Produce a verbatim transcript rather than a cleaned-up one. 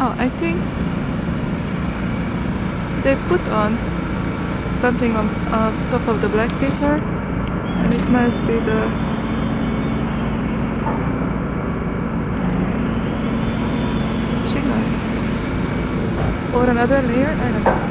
Oh, I think they put on something on uh, top of the black paper, and it must be the shingles or another layer. I don't know.